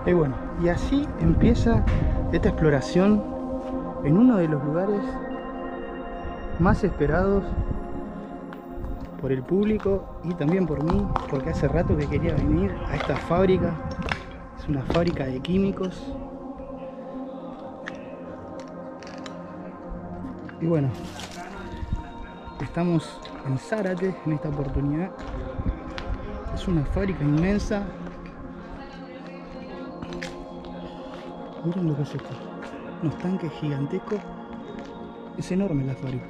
Y bueno, y así empieza esta exploración en uno de los lugares más esperados por el público y también por mí, porque hace rato que quería venir a esta fábrica. Es una fábrica de químicos. Y bueno, estamos en Zárate en esta oportunidad. Es una fábrica inmensa. Miren lo que es esto. Unos tanques gigantescos. Es enorme la fábrica.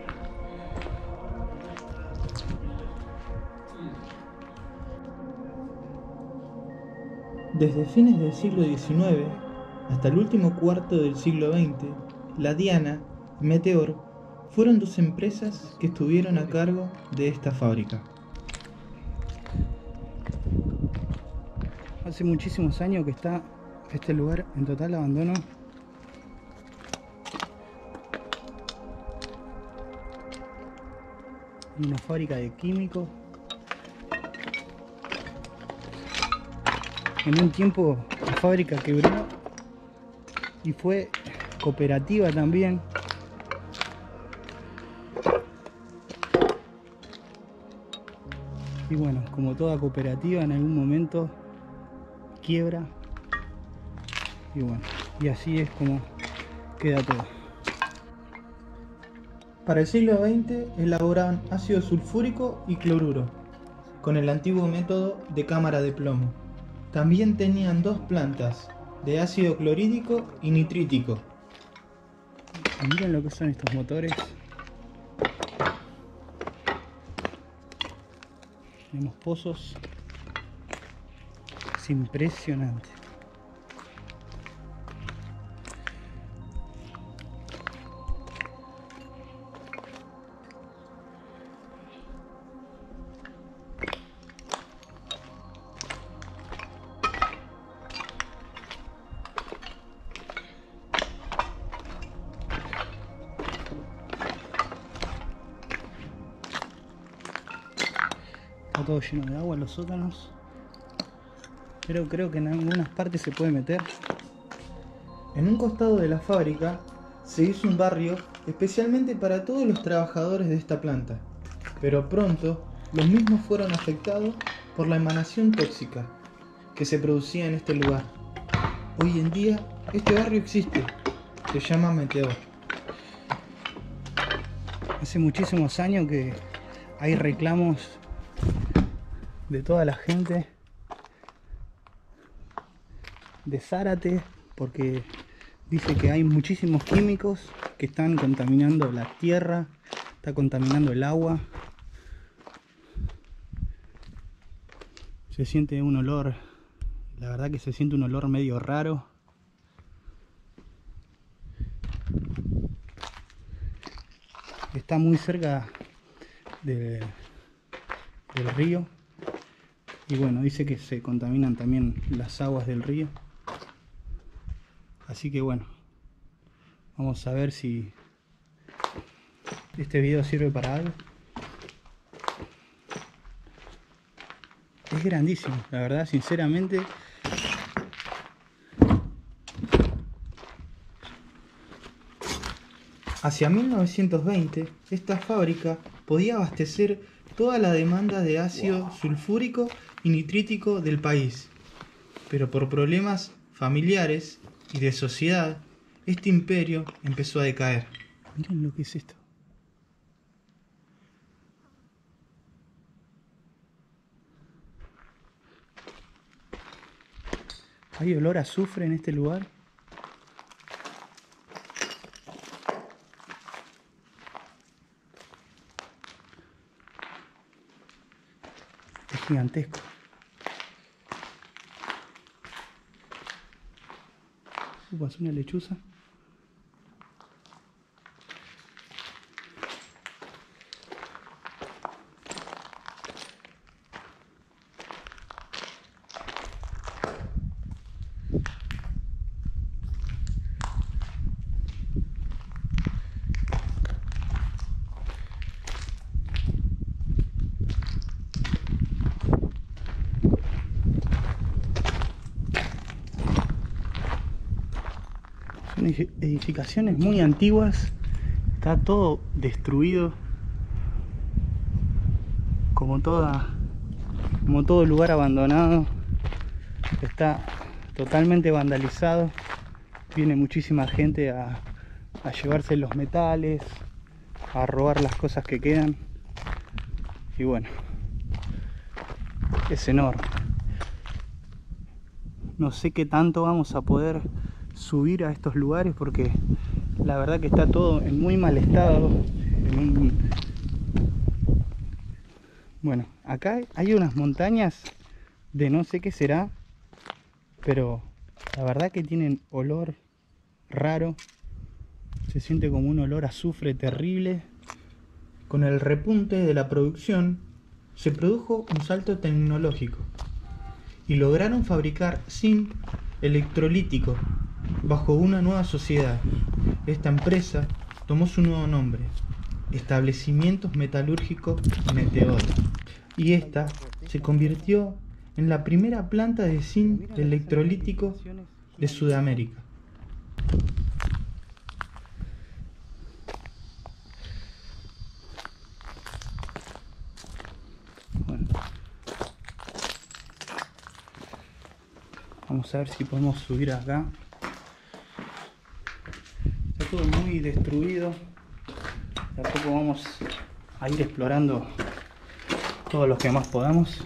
Desde fines del siglo XIX hasta el último cuarto del siglo XX, la Diana y Meteor fueron dos empresas que estuvieron a cargo de esta fábrica. Hace muchísimos años que está este lugar en total abandono. Una fábrica de químicos. En un tiempo la fábrica quebró y fue cooperativa también. Y bueno, como toda cooperativa en algún momento quiebra. Y bueno, y así es como queda todo. Para el siglo XX elaboraban ácido sulfúrico y cloruro, con el antiguo método de cámara de plomo. También tenían dos plantas, de ácido clorhídrico y nitrítico. Y miren lo que son estos motores. Tenemos pozos. Es impresionante. Está todo lleno de agua en los sótanos. Pero creo que en algunas partes se puede meter. En un costado de la fábrica se hizo un barrio especialmente para todos los trabajadores de esta planta, pero pronto los mismos fueron afectados por la emanación tóxica que se producía en este lugar. Hoy en día este barrio existe, se llama Meteor. Hace muchísimos años que hay reclamos de toda la gente de Zárate, porque dice que hay muchísimos químicos que están contaminando la tierra, está contaminando el agua. Se siente un olor, la verdad que se siente un olor medio raro. Está muy cerca del río. Y bueno, dice que se contaminan también las aguas del río. Así que bueno, vamos a ver si este video sirve para algo. Es grandísimo, la verdad, sinceramente. Hacia 1920, esta fábrica podía abastecer toda la demanda de ácido sulfúrico y nitrítico del país. Pero por problemas familiares y de sociedad, este imperio empezó a decaer. Miren lo que es esto. ¿Hay olor a azufre en este lugar? Es gigantesco. Pasó una lechuza. edificaciones muy antiguas. Está todo destruido, como todo lugar abandonado. Está totalmente vandalizado. Viene muchísima gente a llevarse los metales, a robar las cosas que quedan. Y bueno, es enorme. No sé qué tanto vamos a poder subir a estos lugares, porque la verdad que está todo en muy mal estado. Bueno, acá hay unas montañas de no sé qué será, pero la verdad que tienen olor raro. Se siente como un olor a azufre terrible. Con el repunte de la producción, se produjo un salto tecnológico y lograron fabricar zinc electrolítico bajo una nueva sociedad. Esta empresa tomó su nuevo nombre, Establecimientos Metalúrgicos Meteor, y esta se convirtió en la primera planta de zinc electrolítico de Sudamérica. Bueno, vamos a ver si podemos subir acá. Está todo muy destruido. De a poco vamos a ir explorando todo lo que más podamos.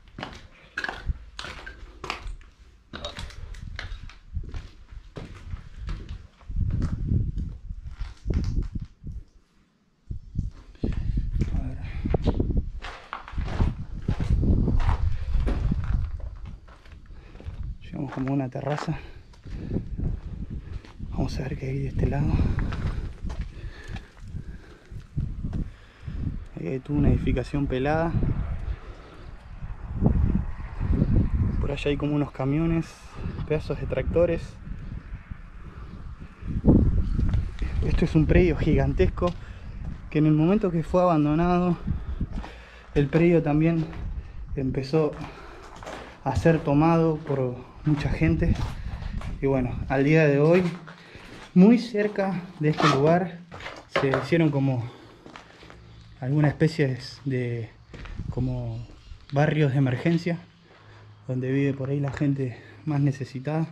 A ver. Llegamos como a una terraza. Vamos a ver qué hay de este lado. Ahí tuvo una edificación pelada. Por allá hay como unos camiones, pedazos de tractores. Esto es un predio gigantesco que en el momento que fue abandonado, el predio también empezó a ser tomado por mucha gente. Y bueno, al día de hoy, muy cerca de este lugar, se hicieron como alguna especie de como barrios de emergencia, donde vive por ahí la gente más necesitada,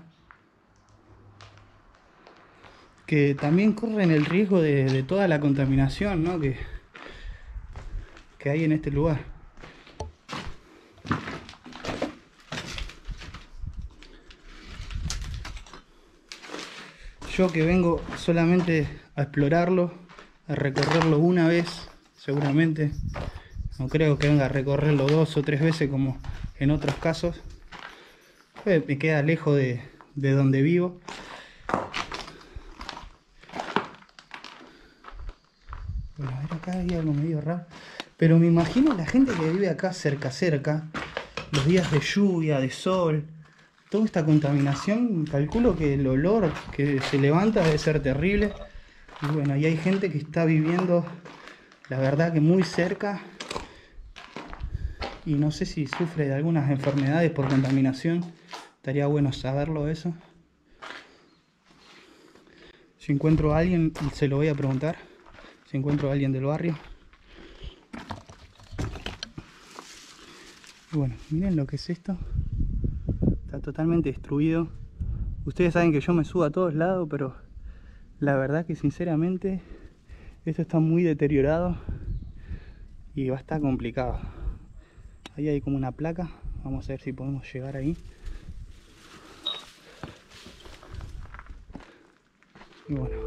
que también corren el riesgo de toda la contaminación, ¿no? que hay en este lugar. Yo que vengo solamente a explorarlo, a recorrerlo una vez, seguramente, no creo que venga a recorrerlo 2 o 3 veces como en otros casos. Me queda lejos de donde vivo. Bueno, a ver, acá hay algo medio raro, pero me imagino la gente que vive acá cerca, los días de lluvia, de sol, toda esta contaminación, calculo que el olor que se levanta debe ser terrible. Y bueno, ahí hay gente que está viviendo, la verdad que muy cerca, y no sé si sufre de algunas enfermedades por contaminación. Estaría bueno saberlo eso. Si encuentro a alguien, se lo voy a preguntar. Si encuentro a alguien del barrio. Y bueno, miren lo que es esto. Está totalmente destruido. Ustedes saben que yo me subo a todos lados, pero la verdad que sinceramente esto está muy deteriorado y va a estar complicado. Ahí hay como una placa. Vamos a ver si podemos llegar ahí. Y bueno.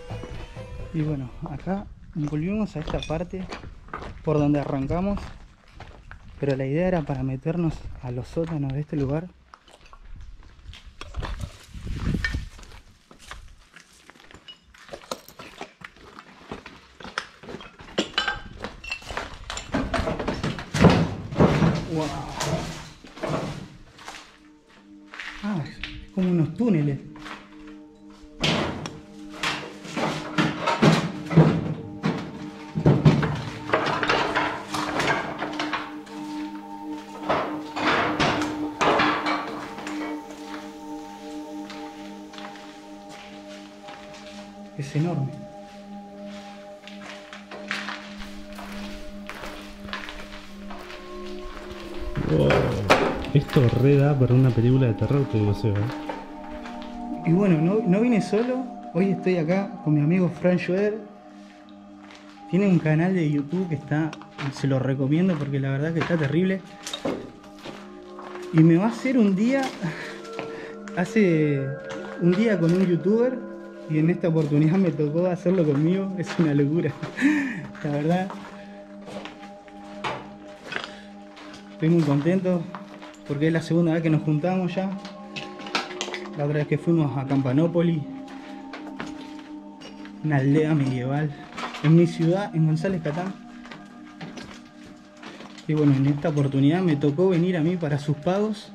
Y bueno, acá volvimos a esta parte por donde arrancamos. pero la idea era para meternos a los sótanos de este lugar. Wow. Ah, es como unos túneles. Es enorme. Wow. Esto re da para una película de terror, te digo, Seba. Y bueno, no vine solo. Hoy estoy acá con mi amigo Fran Schroeder. Tiene un canal de YouTube que está, se lo recomiendo porque la verdad que está terrible. Y me va a hacer un día, hace un día con un youtuber y en esta oportunidad me tocó hacerlo conmigo. Es una locura, la verdad. Estoy muy contento porque es la segunda vez que nos juntamos ya. La otra vez que fuimos a Campanópolis, una aldea medieval, en mi ciudad, en González Catán. Y bueno, en esta oportunidad me tocó venir a mí para sus pagos.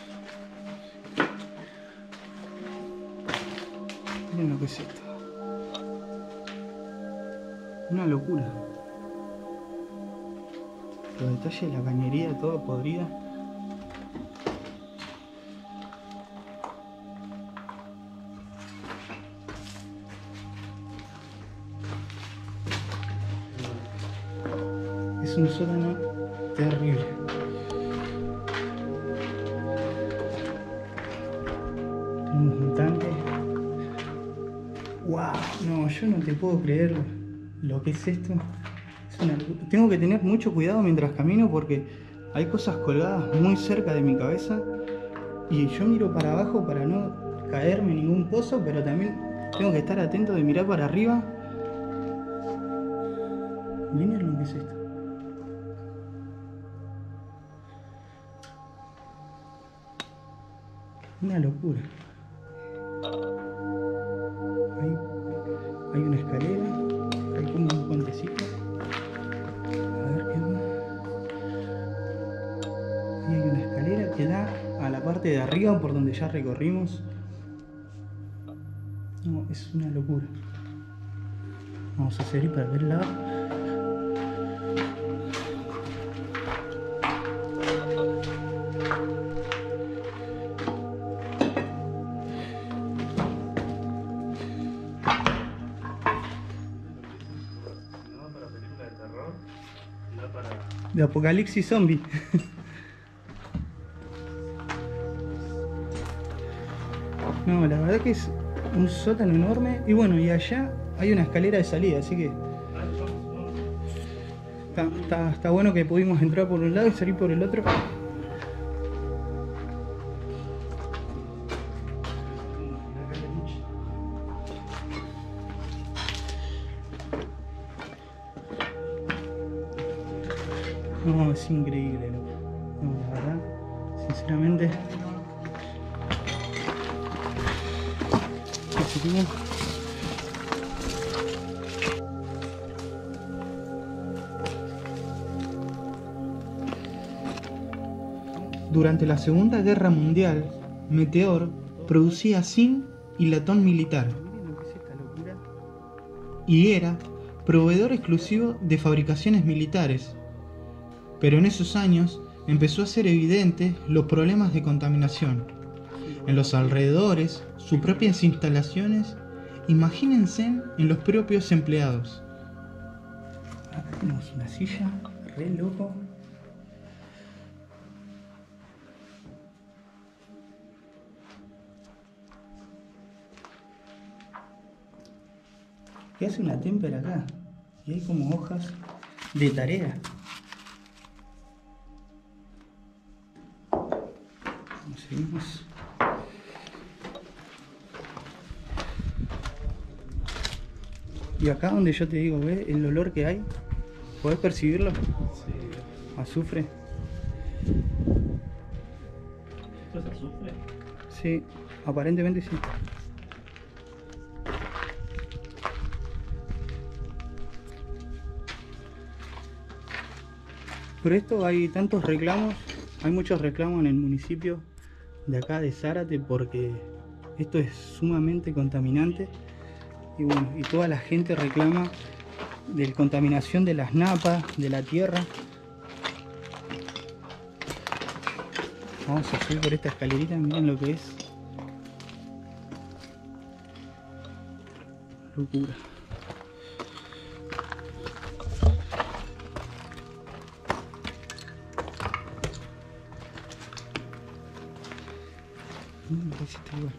Miren lo que es esto. Una locura. Los detalles de la cañería, toda podrida. Es un sótano terrible. Tenemos un tanque. Wow, no, yo no te puedo creer lo que es esto. Tengo que tener mucho cuidado mientras camino porque hay cosas colgadas muy cerca de mi cabeza y yo miro para abajo para no caerme en ningún pozo, pero también tengo que estar atento de mirar para arriba. Miren lo que es esto. Una locura. Hay una escalera, hay como un puentecito. A ver qué onda. Ahí hay una escalera que da a la parte de arriba por donde ya recorrimos. No, es una locura. Vamos a seguir para ver el lado. De apocalipsis zombie. No, la verdad que es un sótano enorme. Y bueno, y allá hay una escalera de salida, así que está bueno que pudimos entrar por un lado y salir por el otro. No, es increíble, loco. No, la verdad, sinceramente. Durante la Segunda Guerra Mundial, Meteor producía zinc y latón militar. Y era proveedor exclusivo de fabricaciones militares. Pero en esos años empezó a ser evidente los problemas de contaminación. En los alrededores, sus propias instalaciones, imagínense en los propios empleados. Acá tenemos una silla, re loco. ¿Qué hace una témpera acá? Y hay como hojas de tarea. Seguimos. Y acá donde yo te digo, ¿ves el olor que hay? ¿Podés percibirlo? Sí. Azufre. Sí, aparentemente sí. Por esto hay tantos reclamos, hay muchos reclamos en el municipio de acá de Zárate porque esto es sumamente contaminante y bueno, y toda la gente reclama de la contaminación de las napas, de la tierra. Vamos a subir por esta escalerita, miren lo que es. Locura. Este lugar.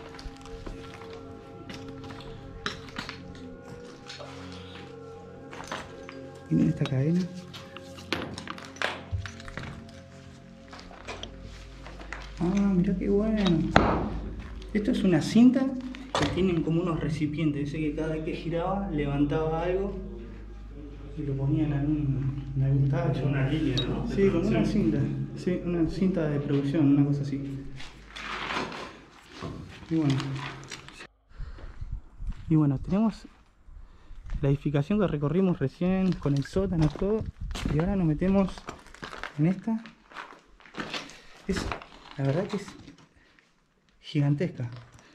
Miren esta cadena. Ah, mirá qué bueno. Esto es una cinta que tienen como unos recipientes. Ese que cada vez que giraba levantaba algo y lo ponían en algún tacho. Una línea, ¿no? Sí, como una cinta. Sí, una cinta de producción, una cosa así. Y bueno, tenemos la edificación que recorrimos recién con el sótano, todo. Y ahora nos metemos en esta. La verdad que es gigantesca.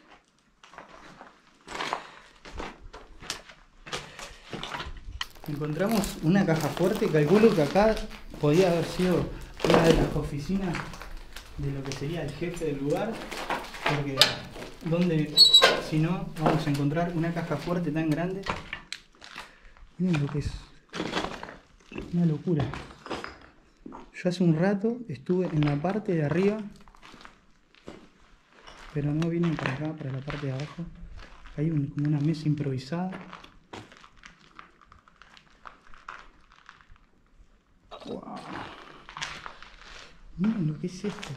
Encontramos una caja fuerte. Calculo que acá podía haber sido una de las oficinas de lo que sería el jefe del lugar, porque donde si no vamos a encontrar una caja fuerte tan grande. Miren lo que es una locura. Yo hace un rato estuve en la parte de arriba, pero no vine para acá, para la parte de abajo. Hay como una mesa improvisada. Wow. Miren lo que es esto.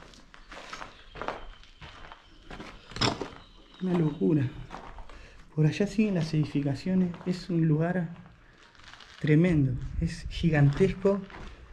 Una locura. Por allá siguen las edificaciones. Es un lugar tremendo. Es gigantesco.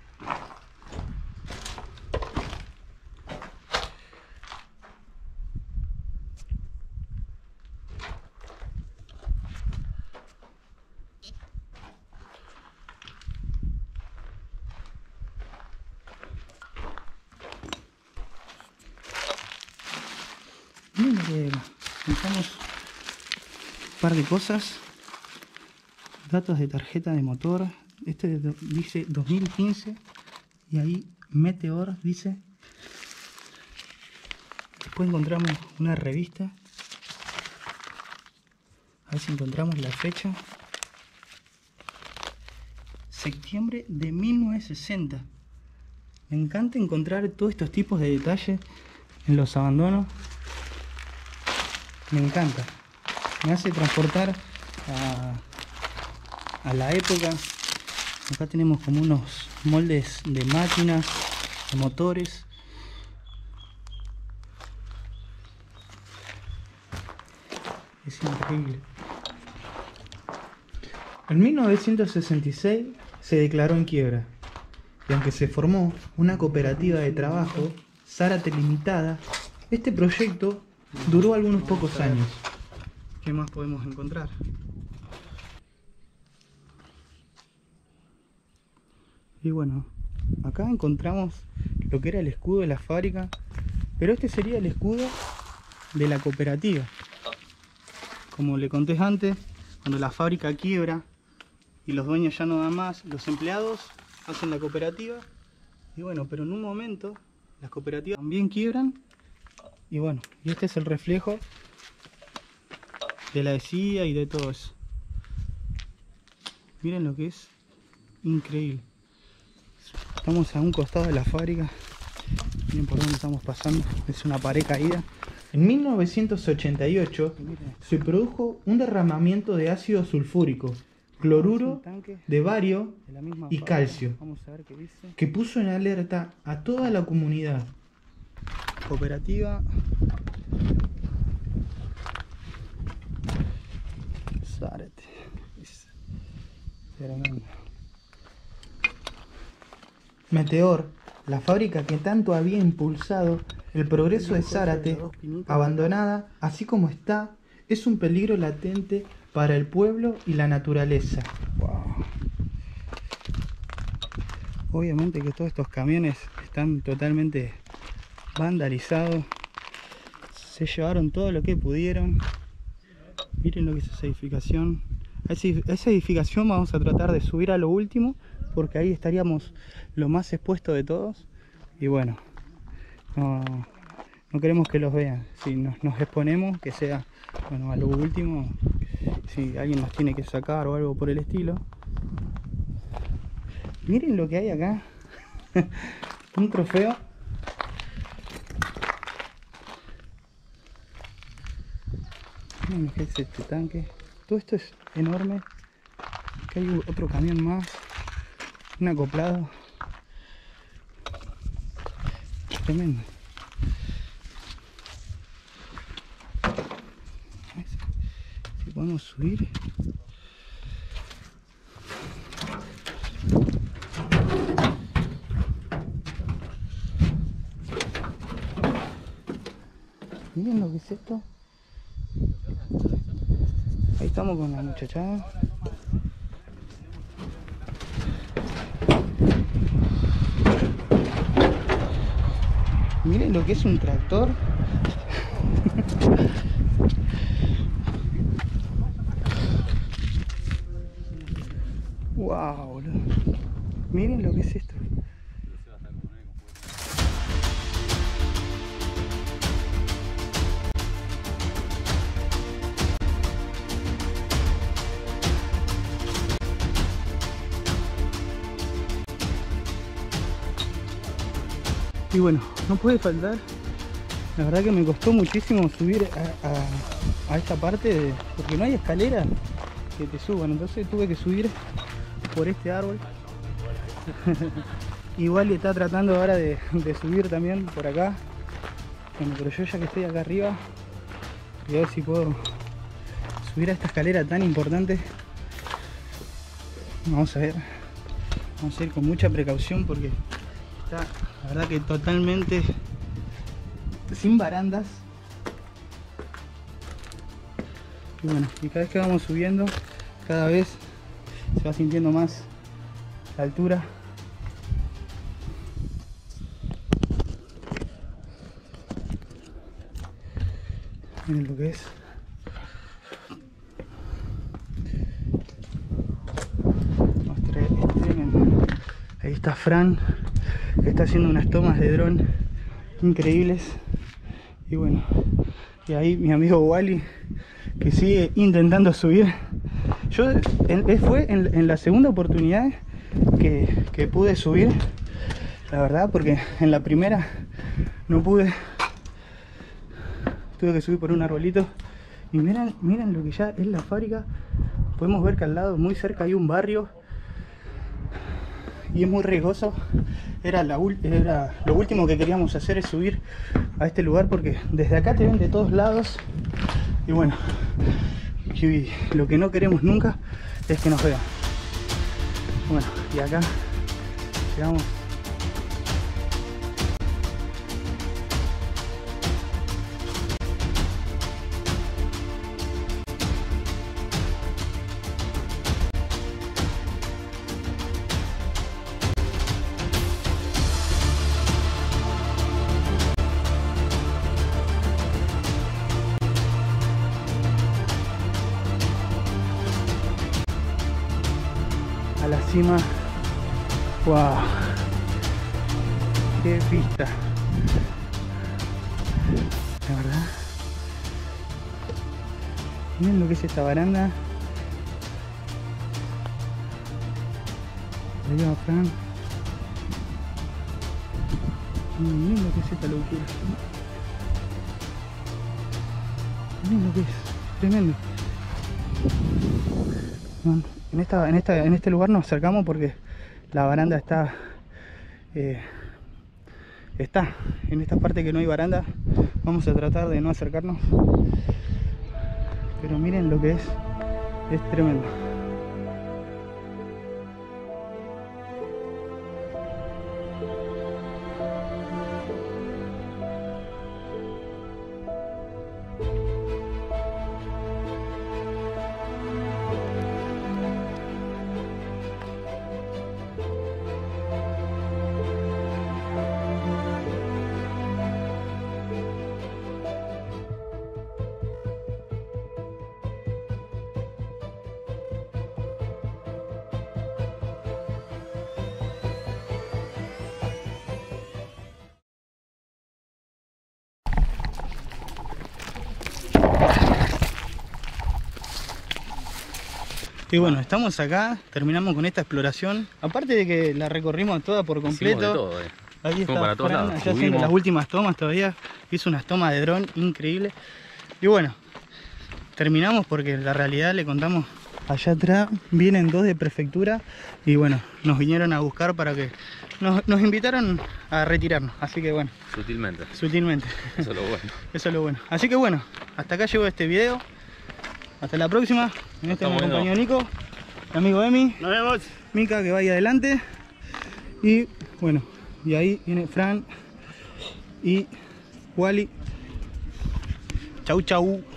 Miren que encontramos un par de cosas. Datos de tarjeta de motor. Este dice 2015 y ahí Meteor dice. Después encontramos una revista. A ver si encontramos la fecha. Septiembre de 1960. Me encanta encontrar todos estos tipos de detalles en los abandonos. Me encanta. Me hace transportar a la época. Acá tenemos como unos moldes de máquinas, de motores. Es increíble. En 1966 se declaró en quiebra, y aunque se formó una cooperativa de trabajo, Zárate Limitada, este proyecto duró algunos pocos años. ¿Qué más podemos encontrar? Y bueno, acá encontramos lo que era el escudo de la fábrica, pero este sería el escudo de la cooperativa. Como le conté antes, cuando la fábrica quiebra y los dueños ya no dan más, los empleados hacen la cooperativa. Y bueno, pero en un momento las cooperativas también quiebran. Y bueno, y este es el reflejo de la CIA y de todo eso. Miren lo que es increíble. Estamos a un costado de la fábrica. Miren por dónde estamos pasando. Es una pared caída. En 1988 se produjo un derramamiento de ácido sulfúrico, cloruro de bario y calcio, que puso en alerta a toda la comunidad. Cooperativa Zárate. Es tremendo. Meteor, la fábrica que tanto había impulsado El progreso de Zárate, abandonada así como está, es un peligro latente para el pueblo y la naturaleza. Wow. Obviamente que todos estos camiones están totalmente vandalizados. Se llevaron todo lo que pudieron. Miren lo que es esa edificación. A esa edificación vamos a tratar de subir a lo último, porque ahí estaríamos lo más expuesto de todos. Y bueno, no queremos que los vean. Si nos exponemos, que sea, bueno, a lo último, si alguien nos tiene que sacar o algo por el estilo. Miren lo que hay acá. Un trofeo. Miren lo que es este tanque. Todo esto es enorme. Acá hay otro camión más. Un acoplado. Tremendo. Si podemos subir. Miren lo que es esto. Ahí estamos con la muchachada. Miren lo que es un tractor. Wow, boludo. Miren lo que es esto. Y bueno, no puede faltar. La verdad que me costó muchísimo subir a esta parte, porque no hay escalera que te suban. Entonces tuve que subir por este árbol. Igual está tratando ahora de subir también por acá. Bueno, pero yo ya que estoy acá arriba, voy a ver si puedo subir a esta escalera tan importante. Vamos a ver. Vamos a ir con mucha precaución porque está, la verdad que totalmente sin barandas. Y bueno, y cada vez que vamos subiendo, cada vez se va sintiendo más la altura. Miren lo que es. Es tremendo. Ahí está Fran, que está haciendo unas tomas de dron increíbles. Y bueno, y ahí mi amigo Wally, que sigue intentando subir. Fue en la segunda oportunidad que pude subir, la verdad, porque en la primera no pude. Tuve que subir por un arbolito. Y miren lo que ya es la fábrica. Podemos ver que al lado, muy cerca, hay un barrio. Y es muy riesgoso. Era lo último que queríamos hacer, es subir a este lugar, porque desde acá te ven de todos lados. Y bueno, y lo que no queremos nunca es que nos vean. Bueno, y acá llegamos. A la cima. Wow, qué vista, la verdad. Miren lo que es esta baranda. Ahí va Fran. Miren lo que es esta locura. Miren lo que es, tremendo. Bueno, en este lugar nos acercamos porque la baranda está en esta parte que no hay baranda. Vamos a tratar de no acercarnos, pero miren lo que es tremendo. Y bueno, estamos acá, terminamos con esta exploración. Aparte de que la recorrimos toda por completo. Hicimos de todo, Ahí Fuimos está para todos Fran, lados. allá haciendo Subimos. las últimas tomas todavía. Hizo unas tomas de dron increíbles. Y bueno, terminamos porque la realidad le contamos. Allá atrás vienen 2 de prefectura y bueno, nos vinieron a buscar para que... Nos invitaron a retirarnos, así que bueno, Sutilmente. sutilmente. Eso es lo bueno. Eso es lo bueno. Así que bueno, hasta acá llegó este video. Hasta la próxima. En este me estamos acompañó Nico, mi amigo Emi. Nos vemos. Mica, que vaya adelante. Y bueno, y ahí viene Fran y Wally. Chau chau.